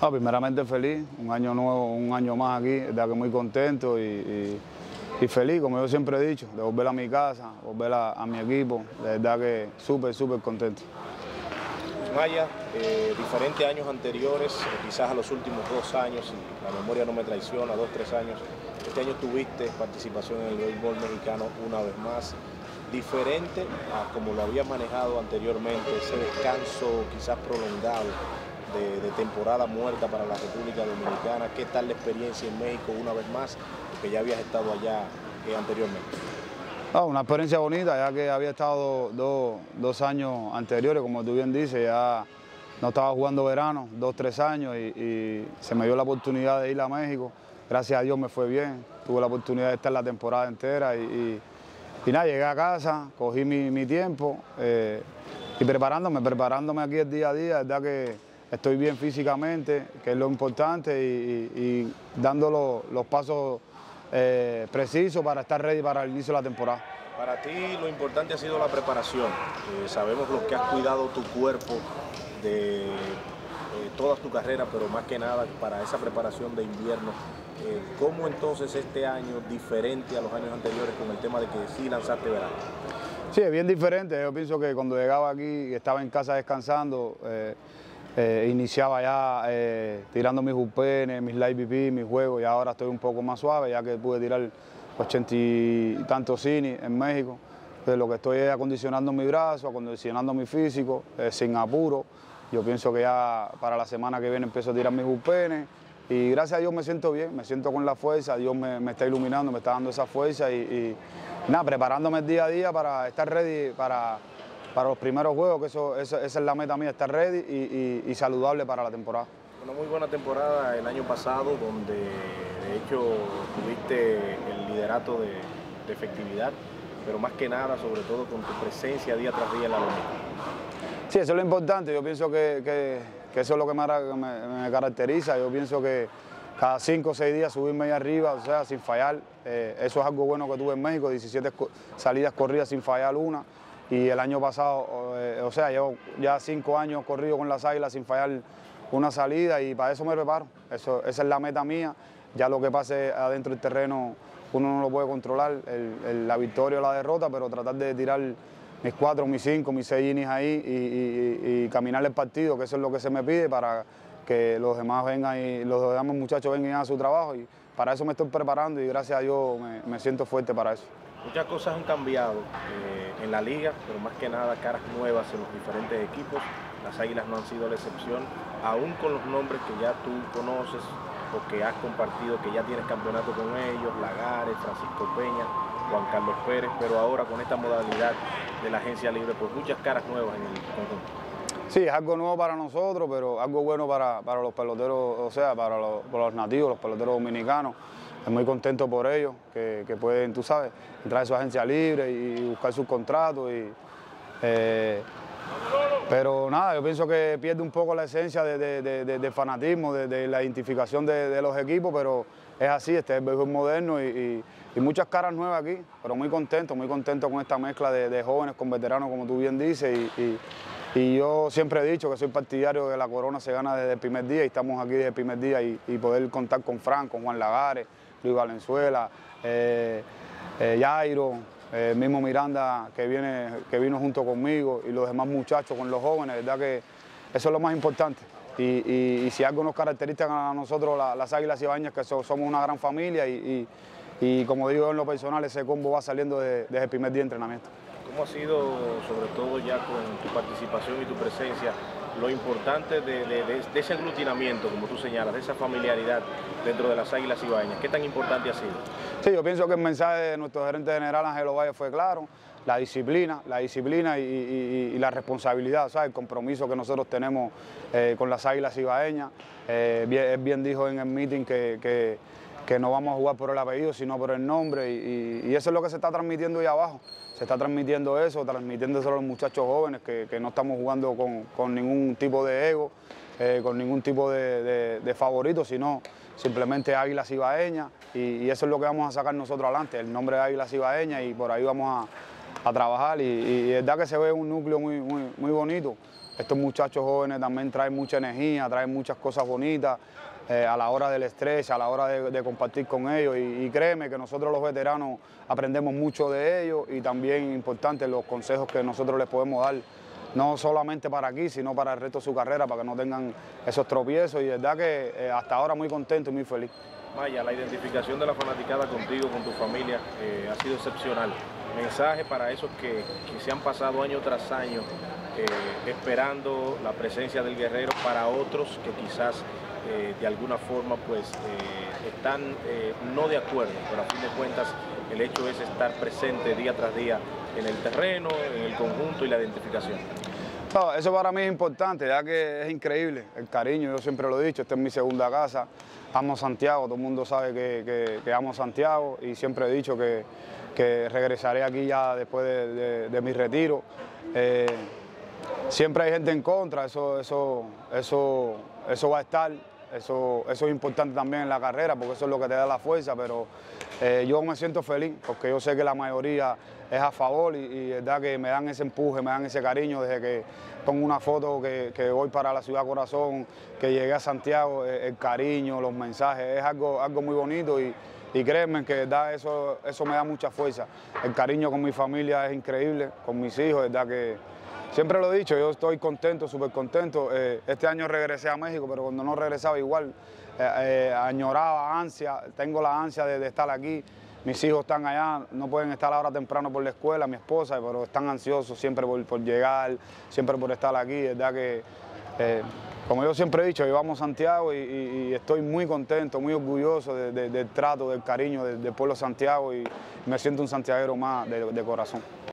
Primeramente feliz, un año nuevo, un año más aquí, de verdad que muy contento y feliz, como yo siempre he dicho, de volver a mi casa, volver a mi equipo, de verdad que súper contento. Maya, diferentes años anteriores, quizás a los últimos 2 años, si la memoria no me traiciona, 2-3 años, este año tuviste participación en el béisbol mexicano una vez más, diferente a como lo habías manejado anteriormente, ese descanso quizás prolongado de temporada muerta para la República Dominicana. ¿Qué tal la experiencia en México una vez más, porque ya habías estado allá anteriormente? Una experiencia bonita, ya que había estado dos años anteriores, como tú bien dices, ya no estaba jugando verano, 2-3 años y se me dio la oportunidad de ir a México. Gracias a Dios me fue bien, tuve la oportunidad de estar la temporada entera y nada, llegué a casa, cogí mi tiempo y preparándome aquí el día a día, es verdad que estoy bien físicamente, que es lo importante y dando los pasos preciso para estar ready para el inicio de la temporada. Para ti lo importante ha sido la preparación. Sabemos lo que has cuidado tu cuerpo de toda tu carrera, pero más que nada para esa preparación de invierno. ¿Cómo entonces este año diferente a los años anteriores con el tema de que sí lanzaste verano? Sí, es bien diferente. Yo pienso que cuando llegaba aquí, estaba en casa descansando, iniciaba ya tirando mis bullpenes, mis live BP, mis juegos, y ahora estoy un poco más suave, ya que pude tirar 80 y tantos innings en México. Entonces, lo que estoy es acondicionando mi brazo, acondicionando mi físico, sin apuro. Yo pienso que ya para la semana que viene empiezo a tirar mis bullpenes y gracias a Dios me siento bien, me siento con la fuerza, Dios me está iluminando, me está dando esa fuerza y nada, preparándome el día a día para estar ready para los primeros juegos, que esa es la meta mía, estar ready y saludable para la temporada. Una muy buena temporada el año pasado, donde de hecho tuviste el liderato de efectividad, pero más que nada, sobre todo con tu presencia día tras día en la lomita. Sí, eso es lo importante, yo pienso que eso es lo que me caracteriza, yo pienso que cada 5 o 6 días subirme ahí arriba, o sea, sin fallar, eso es algo bueno que tuve en México, 17 salidas corridas sin fallar una. Y el año pasado, o sea, llevo ya 5 años corrido con las Águilas sin fallar una salida y para eso me preparo. Esa es la meta mía. Ya lo que pase adentro del terreno uno no lo puede controlar, la victoria o la derrota, pero tratar de tirar mis 4, mis 5, mis 6 innings ahí y caminar el partido, que eso es lo que se me pide para que los demás vengan y los demás muchachos vengan y hagan su trabajo. Y para eso me estoy preparando y gracias a Dios me siento fuerte para eso. Muchas cosas han cambiado en la liga, pero más que nada caras nuevas en los diferentes equipos. Las Águilas no han sido la excepción, aún con los nombres que ya tú conoces o que has compartido, que ya tienes campeonato con ellos, Lagares, Francisco Peña, Juan Carlos Pérez, pero ahora con esta modalidad de la agencia libre, pues muchas caras nuevas en el conjunto. Sí, es algo nuevo para nosotros, pero algo bueno para los peloteros, o sea, para los nativos, los peloteros dominicanos. Estoy muy contento por ellos, que pueden, tú sabes, entrar a su agencia libre y buscar sus contratos. Pero nada, yo pienso que pierde un poco la esencia de fanatismo, de la identificación de los equipos, pero es así, este es el béisbol moderno y muchas caras nuevas aquí, pero muy contento con esta mezcla de jóvenes con veteranos, como tú bien dices. Y yo siempre he dicho que soy partidario de que la corona se gana desde el primer día y estamos aquí desde el primer día y poder contar con Frank, con Juan Lagares, Luis Valenzuela, Jairo, el mismo Miranda que vino junto conmigo y los demás muchachos con los jóvenes, verdad que eso es lo más importante. Y si algo nos caracteriza a nosotros las Águilas Ibaeñas, que somos una gran familia y como digo en lo personal, ese combo va saliendo desde el primer día de entrenamiento. ¿Cómo ha sido, sobre todo ya con tu participación y tu presencia, lo importante de ese aglutinamiento, como tú señalas, de esa familiaridad dentro de las Águilas Ibaeñas? ¿Qué tan importante ha sido? Sí, yo pienso que el mensaje de nuestro gerente general Ángel Ovalle fue claro, la disciplina y la responsabilidad, ¿sabes? El compromiso que nosotros tenemos con las Águilas Ibaeñas. Él bien dijo en el meeting que no vamos a jugar por el apellido, sino por el nombre y eso es lo que se está transmitiendo ahí abajo. Se está transmitiendo eso, transmitiéndoselo a los muchachos jóvenes que no estamos jugando con ningún tipo de ego, con ningún tipo de favorito, sino simplemente Águilas Ibaeñas y eso es lo que vamos a sacar nosotros adelante, el nombre de Águilas Ibaeñas y por ahí vamos a trabajar y es verdad que se ve un núcleo muy bonito, estos muchachos jóvenes también traen mucha energía, traen muchas cosas bonitas a la hora del estrés, a la hora de compartir con ellos y créeme que nosotros los veteranos aprendemos mucho de ellos y también importante los consejos que nosotros les podemos dar, no solamente para aquí, sino para el resto de su carrera, para que no tengan esos tropiezos y de verdad que hasta ahora muy contento y muy feliz. Maya, la identificación de la fanaticada contigo, con tu familia, ha sido excepcional. Mensaje para esos que se han pasado año tras año esperando la presencia del guerrero, para otros que quizás de alguna forma pues están no de acuerdo, pero a fin de cuentas el hecho es estar presente día tras día en el terreno, en el conjunto y la identificación. No, eso para mí es importante, ya que es increíble el cariño, yo siempre lo he dicho, esta es mi segunda casa, amo Santiago, todo el mundo sabe que amo Santiago y siempre he dicho que regresaré aquí ya después de mi retiro. Siempre hay gente en contra, eso va a estar, eso es importante también en la carrera porque eso es lo que te da la fuerza, pero yo me siento feliz porque yo sé que la mayoría es a favor y es verdad que me dan ese empuje, me dan ese cariño desde que pongo una foto que voy para la Ciudad Corazón, que llegué a Santiago, el cariño, los mensajes, es algo muy bonito y créanme que verdad, eso me da mucha fuerza. El cariño con mi familia es increíble, con mis hijos, verdad que siempre lo he dicho, yo estoy contento, súper contento. Este año regresé a México, pero cuando no regresaba igual, añoraba, ansia, tengo la ansia de estar aquí. Mis hijos están allá, no pueden estar ahora temprano por la escuela, mi esposa, pero están ansiosos siempre por llegar, siempre por estar aquí. Verdad que, como yo siempre he dicho, llevamos Santiago y estoy muy contento, muy orgulloso del trato, del cariño del pueblo de Santiago y me siento un santiaguero más de corazón.